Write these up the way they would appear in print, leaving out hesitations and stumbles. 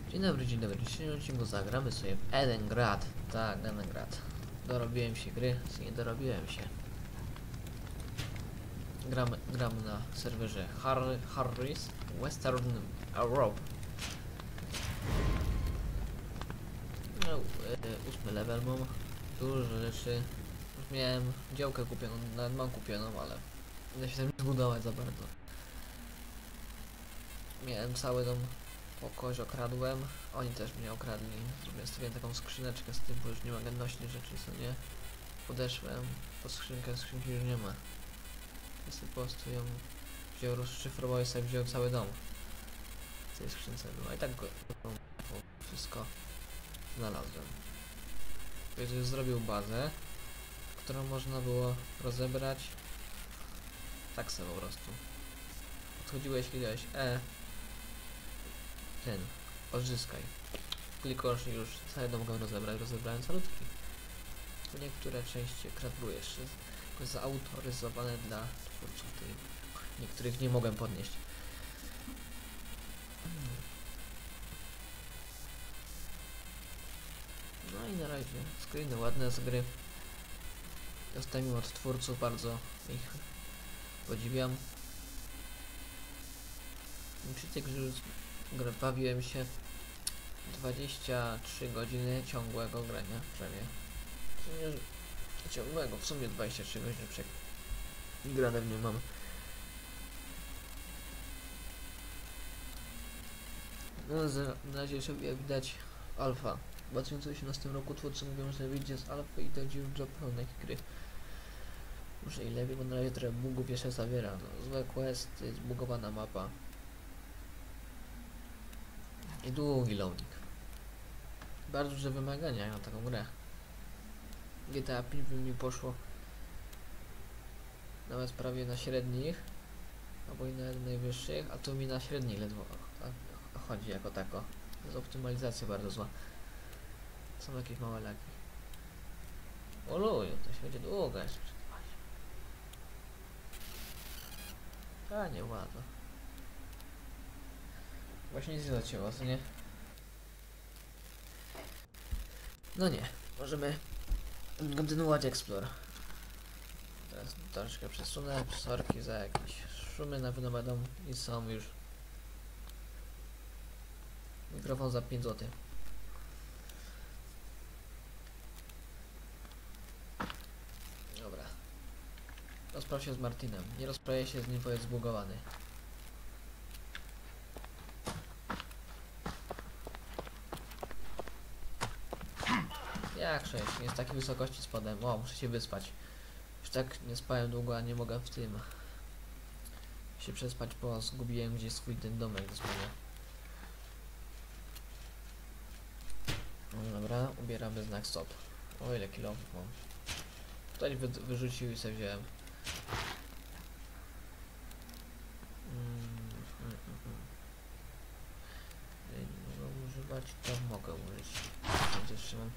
Dzień dobry, dzień dobry. W dzisiejszym odcinku zagramy sobie w Edengrad. Tak, Edengrad. Dorobiłem się gry, nie dorobiłem się. Gramy na serwerze Harris Western Europe. No, 8 level mam. Dużo rzeczy. Już miałem działkę kupioną, nawet mam kupioną, ale nie się tam nie budować za bardzo. Miałem cały dom po kogoś okradłem, oni też mnie okradli. Zrobiłem taką skrzyneczkę z tym, bo już nie mogę nosić rzeczy, co nie. Podeszłem po skrzynkę, skrzynki już nie ma. Ja sobie po prostu ją wziął, rozszyfrował i sobie wziął cały dom. W tej skrzynce było. I tak go wszystko znalazłem. Więc już zrobił bazę, którą można było rozebrać tak sobie po prostu. Podchodziłeś, klikałeś odzyskaj. Klikasz i już cały dom mogę rozebrać, rozebrałem calutki. Niektóre części kradły jeszcze zautoryzowane dla twórców tej. Niektórych nie mogłem podnieść. No i na razie screeny ładne z gry. Dostałem od twórców, bardzo ich podziwiam. Przy tej grze bawiłem się 23 godziny ciągłego grania prawie. Ciągłego, w sumie 23 godziny grane w nim mam. No, na razie sobie jak widać alfa. W 2018 roku twórcy mówią, że wyjdzie z alfy i dojdzie już do pełnej gry. Muszę i lepiej, bo na razie trochę bugów jeszcze zawiera. No, złe questy, zbugowana mapa. I długi loading. Bardzo duże wymagania na taką grę. GTA 5 by mi poszło nawet prawie na średnich, albo i na najwyższych, a tu mi na średnich ledwo chodzi jako tako. To jest optymalizacja bardzo zła. Są jakieś małe lagi. Oluju, to się będzie długo jeszcze przetrwać. A nie ładno. Właśnie nic nie zacięło, co nie? No nie, możemy kontynuować Explore. Teraz troszkę przesunę, sorki za jakieś szumy, na pewno będą i są już. Mikrofon za 5 zł. Dobra. Rozpraw się z Martinem. Nie rozprawię się z nim, bo jest zbugowany. Jak 6? Nie z takiej wysokości spadłem. O, muszę się wyspać. Już tak nie spałem długo, a nie mogę w tym się przespać, bo zgubiłem gdzieś swój ten domek dosłownie. No dobra, ubieramy znak stop. O, ile kilofów mam. Ktoś wyrzucił i sobie wziąłem. Nie mogę używać, to mogę użyć. Jeszcze mam.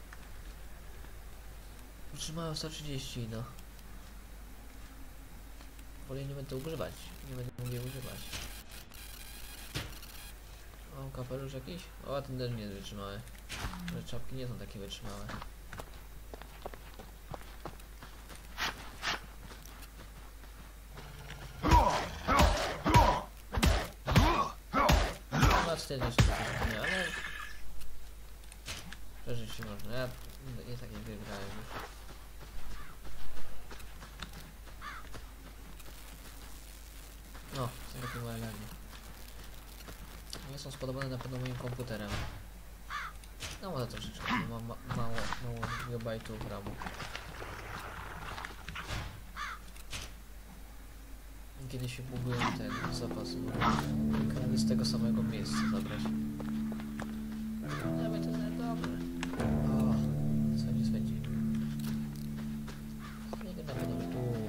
Utrzymałem 130, no. Wolę nie będę używać. Nie będę mógł je używać. O, kapelusz jakiś? O, ten też nie jest wytrzymały. Że czapki nie są takie wytrzymałe. No, 40 nie, ale... przeżyć się można. Ja nie takie gry grałem już. No, są takie małe lagi. Nie są spodobane na pewno moim komputerem. No może troszeczkę, mam mało gigabajtów ramu. Kiedy się bugują ten zapas, ekrany z tego samego miejsca zabrać. Nawet to jest dobre. O, swędzi. Nie na pewno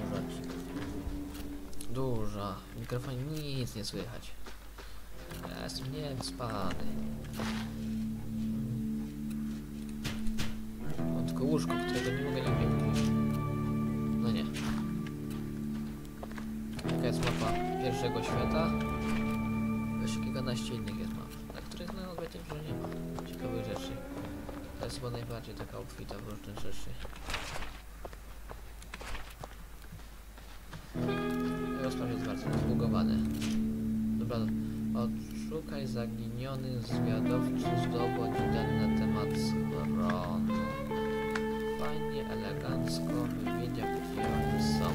duża. W mikrofonie nic nie słychać. Ja jestem niewyspany. Mam tylko łóżko, którego nie mogę nigdzie wrócić. No nie. Jaka jest mapa pierwszego świata? Jeszcze kilkanaście innych jest map, na których no wiecie, że chyba najbardziej taka obfita w różne rzeczy. Rozpraw jest bardzo zbugowane. Dobra, odszukaj zaginiony zwiadowczy zdobądź dane na temat schronu. Fajnie, elegancko, wywiedział gdzie oni są.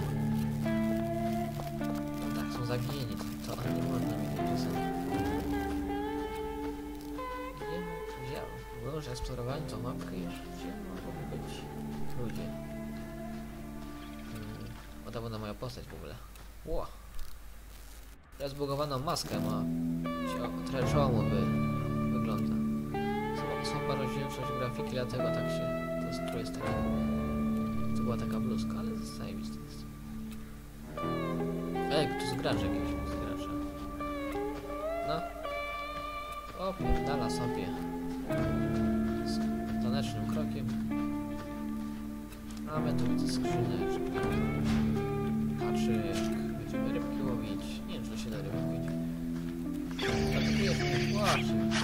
No tak, są zaginieni, to nie można wiedzieć gdzie są. Może eksplorowałem tą mapkę już, gdzie mogą być ludzie. O, to była moja postać w ogóle. Ło! Zbugowaną maskę ma. Trochę czołowy wygląda. Słaba rozdzielczość grafiki, dlatego tak się... To jest taki... To była taka bluzka, ale zajebiste jest. Ej, tu jest gracz jakiś, z gracza. No. O, pierdala sobie. Tanecznym krokiem. Mamy tu widzę skrzyneczkę. Haczyk. Będziemy rybki łowić. Nie wiem, czy to się da ryby łowić. Atakujesz mnie. Właśnie.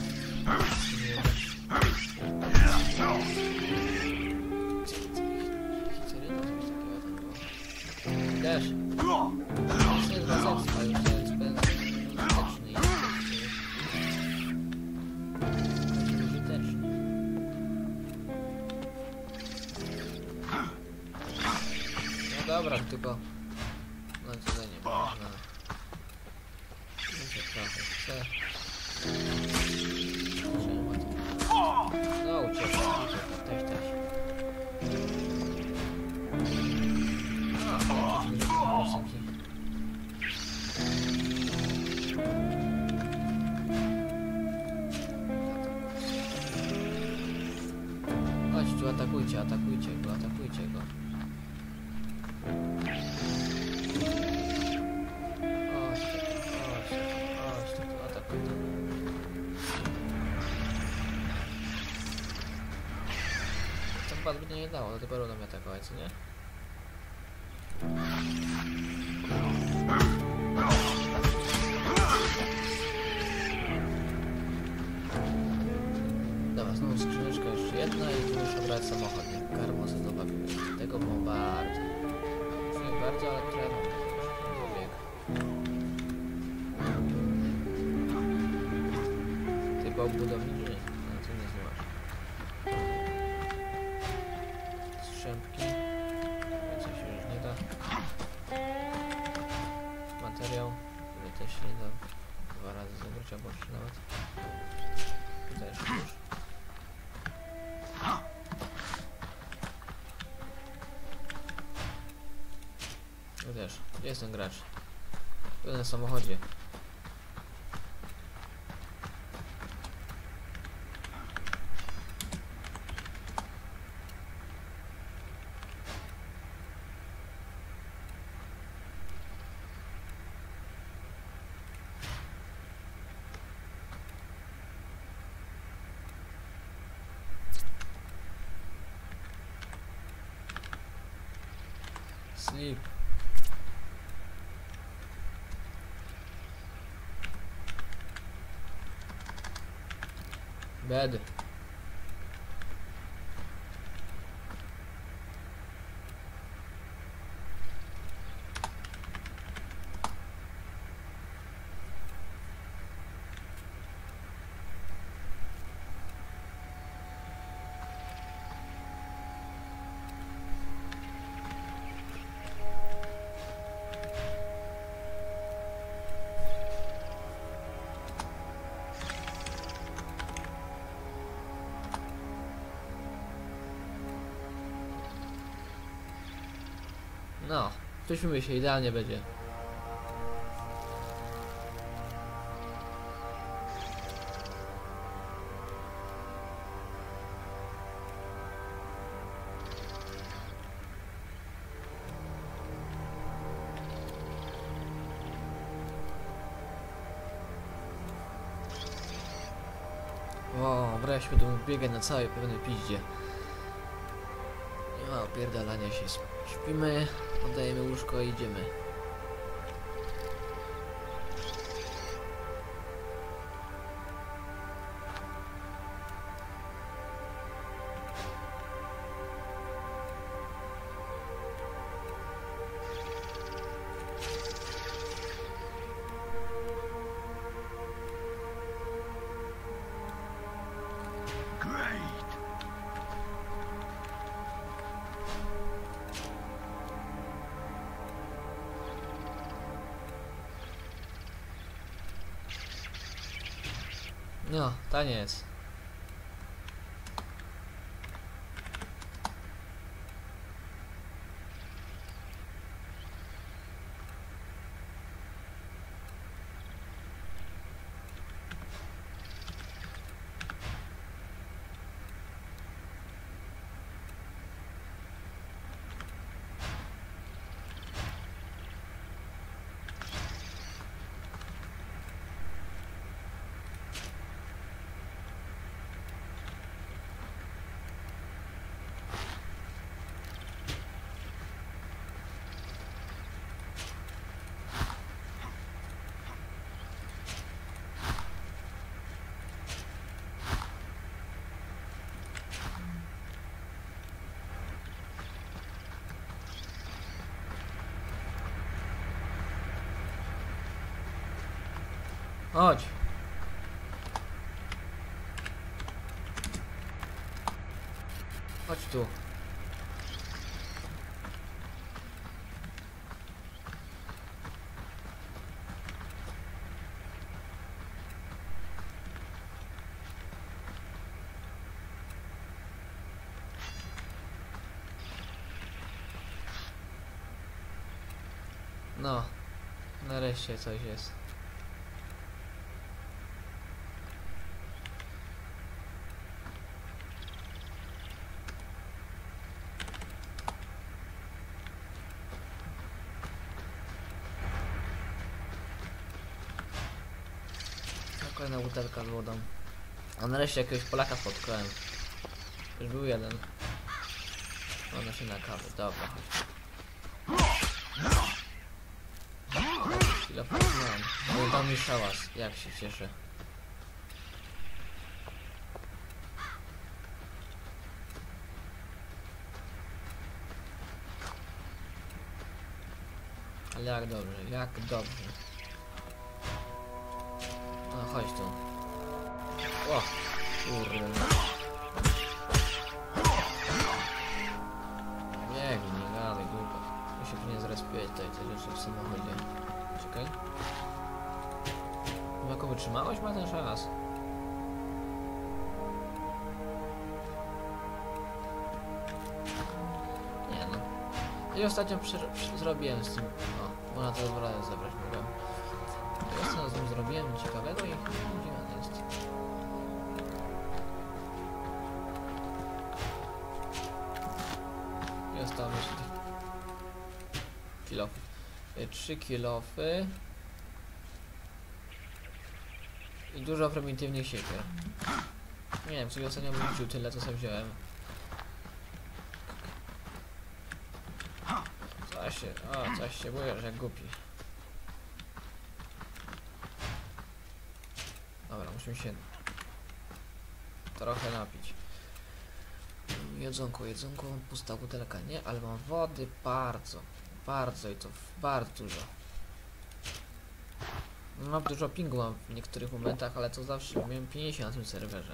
Też. To jest recepcja, już to jest bezpieczny. Dobra, tylko... No tutaj nie można. Muszę trochę chcę. No uciekł, też. A, jakieś chodź tu, atakujcie go. Chyba nie dało, ale dopiero do mnie atakować, co nie? Dobra, znowu skrzyneczka jeszcze jedna i tu muszę brać samochód, nie? Karmosy zobaczymy. Tego bombardu. Nie bardzo, ale trochę mam bieg. Ty był budowniczy? No co nie znimasz? Strzępki. Coś już nie da. Materiał, który też się nie da 2 razy zagrać, albo 3 nawet. Tutaj jeszcze już. No też, gdzie jest ten gracz? Tu na samochodzie. Sleep. Bed. No, coś mi się idealnie będzie. O, wreszcie tu biegę na całej pewnej piździe. Nie ma opierdalania się. Śpimy, oddajemy łóżko i idziemy. Great. No, taniec. Chodź. Chodź tu. No, nareszcie coś jest. Kolejna butelka z wodą. A nareszcie jakiegoś Polaka spotkałem. Już był jeden. Ona się na kawę. Dobra, chodź. Chwilę poznałem. Ale dał mi szałas. Jak się cieszę. Ale jak dobrze, jak dobrze. No chodź tu. O! Kurde. Nie gadaj głupot. Ja się tu nie zrespię tutaj te rzeczy w samochodzie. Czekaj. Jako wytrzymałeś ma ten czas. Nie no. I ostatnio zrobiłem z tym. O, bo na to dwa razy zabrać mogłem. I ostatnio z tym zrobiłem ciekawego i dziwne jest. I ostałem jeszcze tych kilofów. 3 kilofy. I dużo prymitywnych siekier. Nie wiem, sobie ostatnio wrócił tyle, co sobie wziąłem. Coś się boję, że głupi. Dobra, musimy się trochę napić. Jedzonko, pusta butelka, nie? Ale mam wody bardzo i to bardzo dużo. Mam dużo pingu mam w niektórych momentach, ale to zawsze miałem 50 na tym serwerze.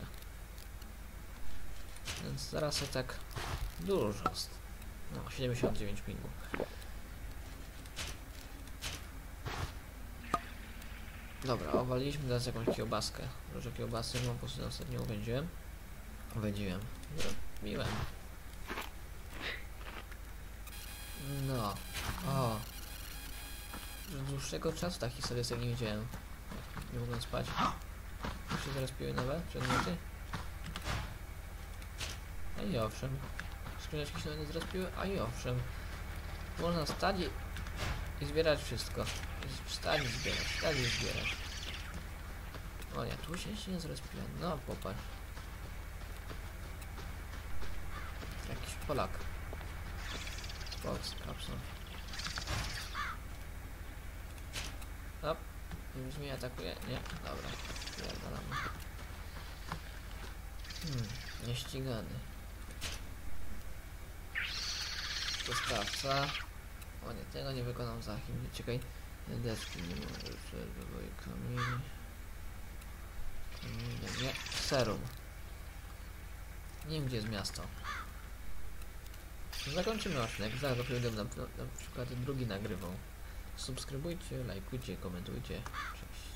Więc zaraz jest tak dużo. No, 79 pingu. Dobra, owaliliśmy teraz jakąś kiełbaskę. Może kiełbasy mam po prostu ostatnio uwędziłem. Zrobiłem. No. O. Już dłuższego czasu takich sobie nie widziałem. Nie mogłem spać. Już się zaraz piły nowe przedmioty. A i owszem. Skrzyneczki się nawet zrespiły, a i owszem. Można stać i zbierać wszystko. Stać i zbierać. O nie, tu się jeszcze nie zrespiłem. No popatrz. Jakiś Polak. Sport, kapsą. Hop. Już mnie atakuje. Nie, dobra. Pierdolamy. Nieścigany. Dostawca. O nie, tego nie wykonam za chwilę. Czekaj. Deski nie może. Kamień. Nie. Serum. Nie wiem, gdzie jest miasto. Zakończymy odcinek, zaraz dopiero będę na przykład drugi nagrywał. Subskrybujcie, lajkujcie, komentujcie. Cześć.